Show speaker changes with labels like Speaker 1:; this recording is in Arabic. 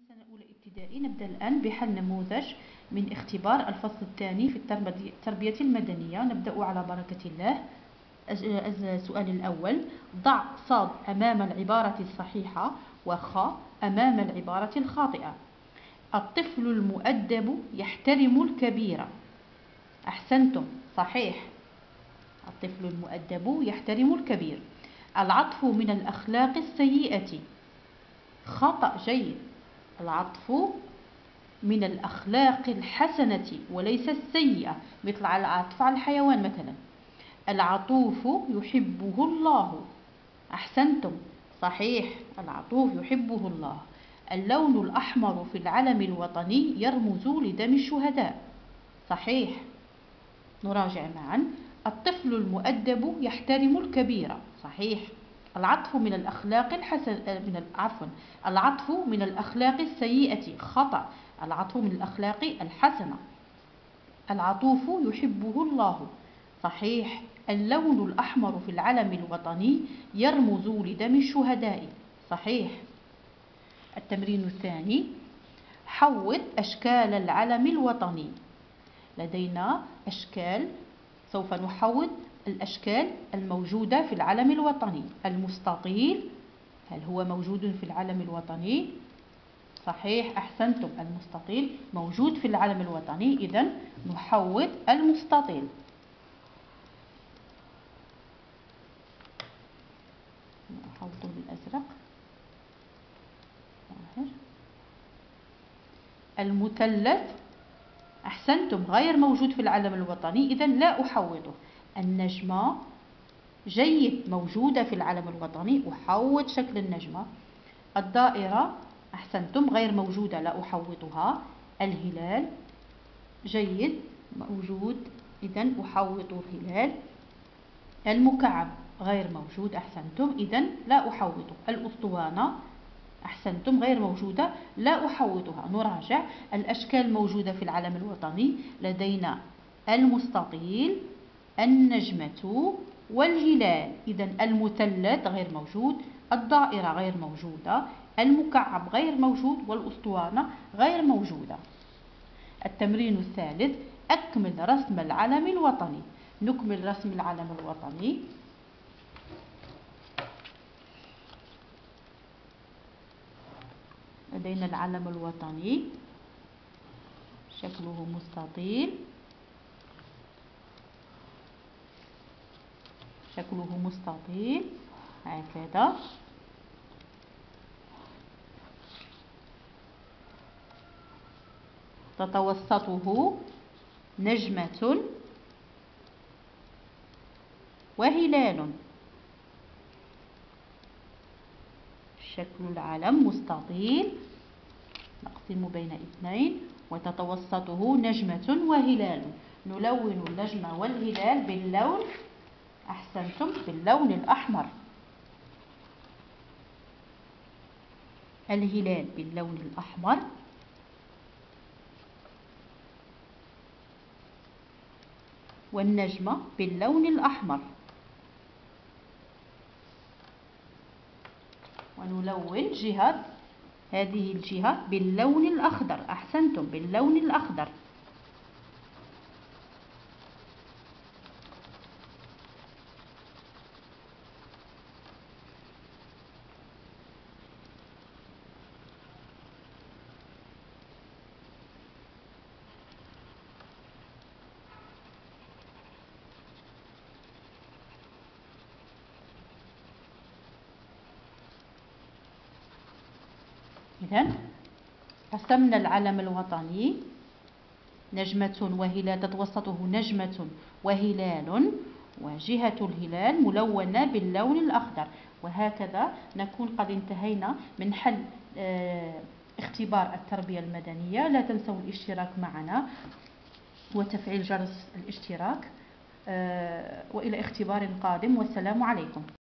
Speaker 1: سنة أولى ابتدائي. نبدأ الآن بحل نموذج من اختبار الفصل الثاني في التربية المدنية. نبدأ على بركة الله. السؤال الأول: ضع صاد أمام العبارة الصحيحة وخ أمام العبارة الخاطئة. الطفل المؤدب يحترم الكبير. أحسنتم، صحيح. الطفل المؤدب يحترم الكبير. العطف من الأخلاق السيئة. خطأ، جيد. العطف من الأخلاق الحسنة وليس السيئة، مثل العطف على الحيوان مثلا. العطوف يحبه الله. أحسنتم، صحيح. العطوف يحبه الله. اللون الأحمر في العلم الوطني يرمز لدم الشهداء. صحيح. نراجع معا. الطفل المؤدب يحترم الكبير. صحيح. العطف من الأخلاق العطف من الأخلاق السيئة. خطأ. العطف من الأخلاق الحسنة. العطوف يحبه الله. صحيح. اللون الأحمر في العلم الوطني يرمز لدم الشهداء. صحيح. التمرين الثاني: حوط أشكال العلم الوطني. لدينا أشكال، سوف نحوط الأشكال الموجودة في العلم الوطني. المستطيل، هل هو موجود في العلم الوطني؟ صحيح، أحسنتم. المستطيل موجود في العلم الوطني، إذن نحوط المستطيل. نحوطه بالأزرق. المثلث، أحسنتم، غير موجود في العلم الوطني، إذن لا أحوطه. النجمة، جيد، موجودة في العلم الوطني، أحوط شكل النجمة. الدائرة، أحسنتم، غير موجودة، لا أحوطها. الهلال، جيد، موجود، إذن أحوط الهلال. المكعب غير موجود، أحسنتم، إذن لا أحوطه. الأسطوانة، أحسنتم، غير موجودة، لا أحوطها. نراجع. الأشكال موجودة في العلم الوطني لدينا المستطيل، النجمة، والهلال. إذن المثلث غير موجود، الدائرة غير موجودة، المكعب غير موجود، والأسطوانة غير موجودة. التمرين الثالث: أكمل رسم العلم الوطني. نكمل رسم العلم الوطني. لدينا العلم الوطني شكله مستطيل، هكذا. تتوسطه نجمة وهلال. شكل العلم مستطيل، نقسم بين اثنين، وتتوسطه نجمة وهلال. نلون النجمة والهلال باللون، أحسنتم، باللون الأحمر. الهلال باللون الأحمر، والنجمة باللون الأحمر. ونلون هذه الجهة باللون الأخضر. أحسنتم، باللون الأخضر. إذن رسمنا العلم الوطني، نجمة وهلال، تتوسطه نجمة وهلال، وجهة الهلال ملونة باللون الأخضر. وهكذا نكون قد انتهينا من حل اختبار التربية المدنية. لا تنسوا الاشتراك معنا وتفعيل جرس الاشتراك. وإلى اختبار قادم، والسلام عليكم.